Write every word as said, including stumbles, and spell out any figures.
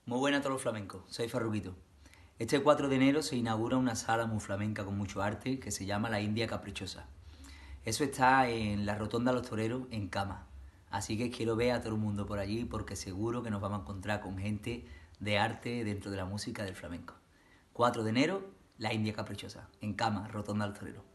Muy buena a todos los flamencos, soy Farruquito. Este cuatro de enero se inaugura una sala muy flamenca con mucho arte que se llama La India Caprichosa. Eso está en la Rotonda de los Toreros, en Cama. Así que quiero ver a todo el mundo por allí porque seguro que nos vamos a encontrar con gente de arte dentro de la música del flamenco. cuatro de enero, La India Caprichosa, en Cama, Rotonda de los Toreros.